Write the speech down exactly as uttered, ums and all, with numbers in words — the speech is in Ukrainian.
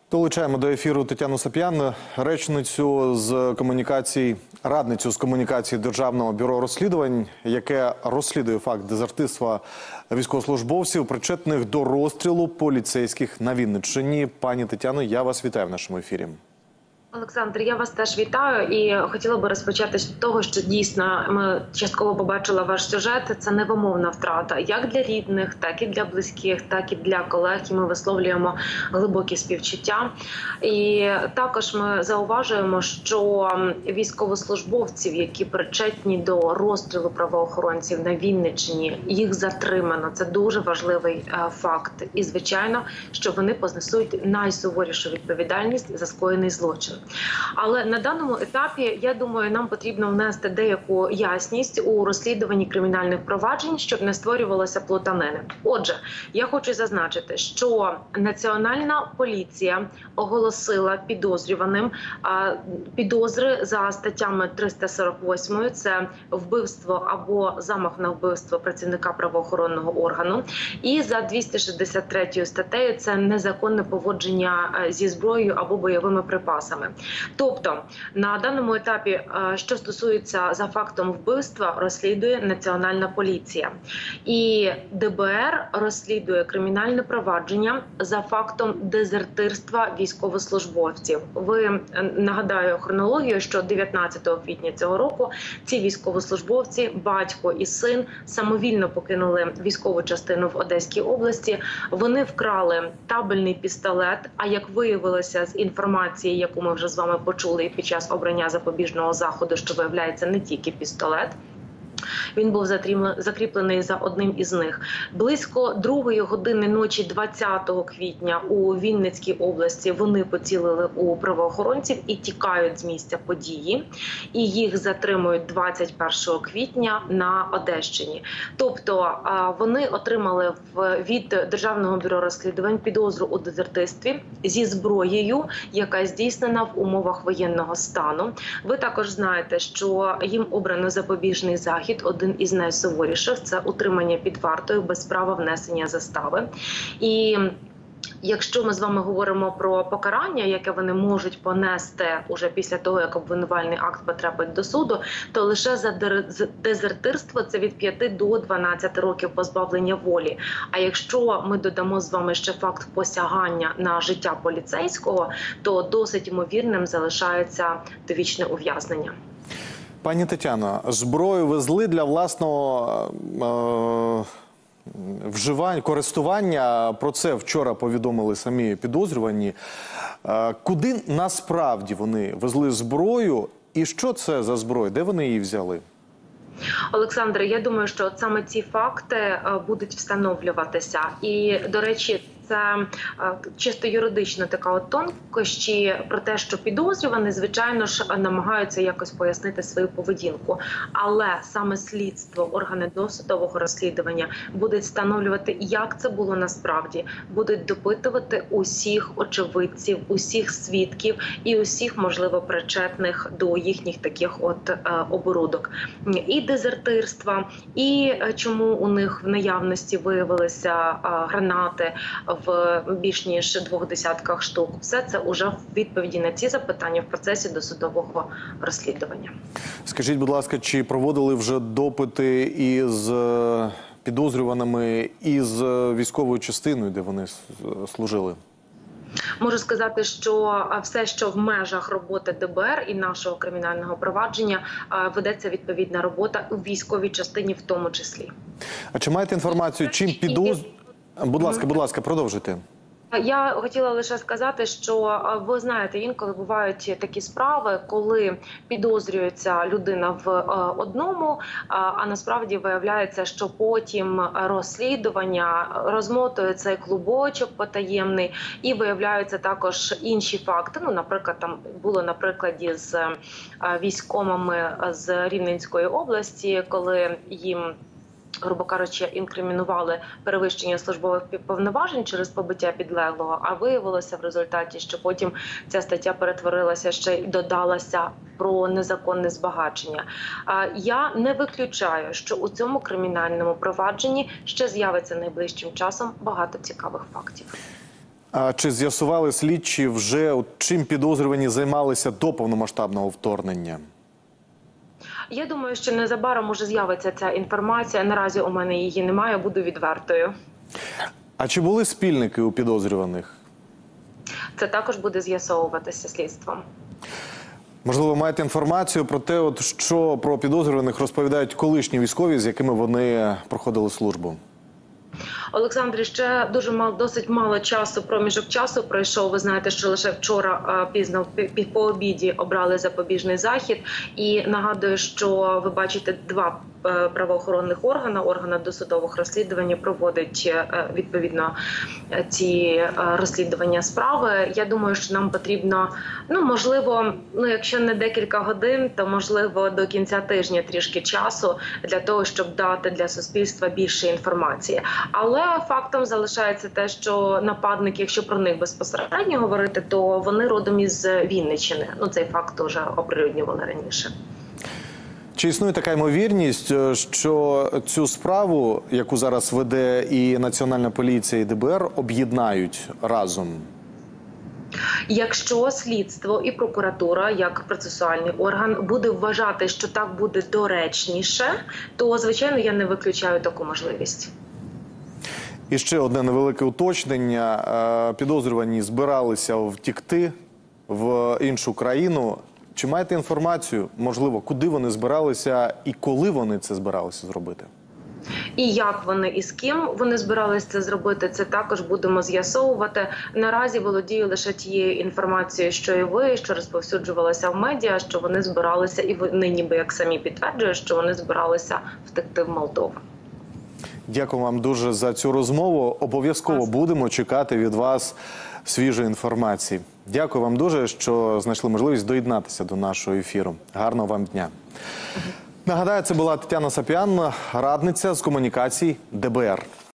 Долучаємо до ефіру Тетяну Сап'ян, речницю з комунікацій, радницю з комунікації Державного бюро розслідувань, яке розслідує факт дезертирства військовослужбовців, причетних до розстрілу поліцейських на Вінниччині. Пані Тетяно, я вас вітаю в нашому ефірі. Олександр, я вас теж вітаю і хотіла би розпочати з того, що дійсно ми частково побачили ваш сюжет. Це невимовна втрата як для рідних, так і для близьких, так і для колег. І ми висловлюємо глибокі співчуття. І також ми зауважуємо, що військовослужбовців, які причетні до розстрілу правоохоронців на Вінниччині, їх затримано. Це дуже важливий факт. І, звичайно, що вони понесуть найсуворішу відповідальність за скоєний злочин. Але на даному етапі, я думаю, нам потрібно внести деяку ясність у розслідуванні кримінальних проваджень, щоб не створювалося плутанини. Отже, я хочу зазначити, що Національна поліція оголосила підозрюваним підозри за статтями триста сорок восьмою – це вбивство або замах на вбивство працівника правоохоронного органу, і за двісті шістдесят третьою статтею – це незаконне поводження зі зброєю або бойовими припасами. Тобто, на даному етапі, що стосується за фактом вбивства, розслідує Національна поліція. І ДБР розслідує кримінальне провадження за фактом дезертирства військовослужбовців. Ви, нагадаю хронологію, що дев'ятнадцятого квітня цього року ці військовослужбовці, батько і син, самовільно покинули військову частину в Одеській області. Вони вкрали табельний пістолет, а як виявилося з інформації, яку ми вже з вами почули під час обрання запобіжного заходу, що виявляється не тільки пістолет. Він був закріплений за одним із них. Близько другої години ночі двадцятого квітня у Вінницькій області вони поцілили у правоохоронців і тікають з місця події. І їх затримують двадцять першого квітня на Одещині. Тобто вони отримали від Державного бюро розслідувань підозру у дезертирстві зі зброєю, яка здійснена в умовах воєнного стану. Ви також знаєте, що їм обрано запобіжний захід. Один із найсуворіших – це утримання під вартою без права внесення застави. І якщо ми з вами говоримо про покарання, яке вони можуть понести уже після того, як обвинувальний акт потрапить до суду, то лише за дезертирство це від п'яти до дванадцяти років позбавлення волі. А якщо ми додамо з вами ще факт посягання на життя поліцейського, то досить ймовірним залишається довічне ув'язнення. Пані Тетяно, зброю везли для власного е вживання, користування. Про це вчора повідомили самі підозрювані. Е куди насправді вони везли зброю і що це за зброя? Де вони її взяли? Олександре, я думаю, що от саме ці факти будуть встановлюватися. І, до речі, це чисто юридична така от тонкощі про те, що підозрювані, звичайно ж, намагаються якось пояснити свою поведінку. Але саме слідство, органи досудового розслідування будуть встановлювати, як це було насправді. Будуть допитувати усіх очевидців, усіх свідків і усіх, можливо, причетних до їхніх таких от оборудок. І дезертирства, і чому у них в наявності виявилися гранати в більш ніж двох десятках штук. Все це вже в відповіді на ці запитання в процесі досудового розслідування. Скажіть, будь ласка, чи проводили вже допити із підозрюваними із військовою частиною, де вони служили? Можу сказати, що все, що в межах роботи ДБР і нашого кримінального провадження, ведеться відповідна робота у військовій частині в тому числі. А чи маєте інформацію, чим підозрювані? Будь ласка, будь ласка, продовжуйте. Я хотіла лише сказати, що ви знаєте, інколи бувають такі справи, коли підозрюється людина в одному, а насправді виявляється, що потім розслідування розмотує цей клубочок потаємний і виявляються також інші факти. Ну, наприклад, там було на прикладі з військомами з Рівненської області, коли їм, грубо кажучи, інкримінували перевищення службових повноважень через побиття підлеглого, а виявилося в результаті, що потім ця стаття перетворилася ще й додалася про незаконне збагачення. Я не виключаю, що у цьому кримінальному провадженні ще з'явиться найближчим часом багато цікавих фактів. А чи з'ясували слідчі вже, от чим підозрювані займалися до повномасштабного вторгнення? Я думаю, що незабаром уже з'явиться ця інформація. Наразі у мене її немає, буду відвертою. А чи були спільники у підозрюваних? Це також буде з'ясовуватися слідством. Можливо, маєте інформацію про те, от що про підозрюваних розповідають колишні військові, з якими вони проходили службу? Олександре, ще дуже мало, досить мало часу, проміжок часу пройшов. Ви знаєте, що лише вчора а, пізно пі- по обіді обрали запобіжний захід. І нагадую, що ви бачите два е, правоохоронних органи. Органи досудових розслідувань проводить е, відповідно е, ці е, розслідування справи. Я думаю, що нам потрібно, ну можливо, ну якщо не декілька годин, то можливо до кінця тижня трішки часу для того, щоб дати для суспільства більше інформації. Але фактом залишається те, що нападники, якщо про них безпосередньо говорити, то вони родом із Вінниччини. Ну, цей факт вже оприлюднювали раніше. Чи існує така ймовірність, що цю справу, яку зараз веде і Національна поліція, і Д Б Р, об'єднають разом? Якщо слідство і прокуратура, як процесуальний орган, буде вважати, що так буде доречніше, то, звичайно, я не виключаю таку можливість. І ще одне невелике уточнення. Е, Підозрювані збиралися втікти в іншу країну. Чи маєте інформацію, можливо, куди вони збиралися і коли вони це збиралися зробити? І як вони і з ким вони збиралися це зробити, це також будемо з'ясовувати. Наразі володію лише тією інформацією, що і ви, що розповсюджувалася в медіа, що вони збиралися, і вони ніби як самі підтверджують, що вони збиралися втекти в Молдову. Дякую вам дуже за цю розмову. Обов'язково будемо чекати від вас свіжої інформації. Дякую вам дуже, що знайшли можливість доєднатися до нашого ефіру. Гарного вам дня. Нагадаю, це була Тетяна Сапіан, радниця з комунікацій Д Б Р.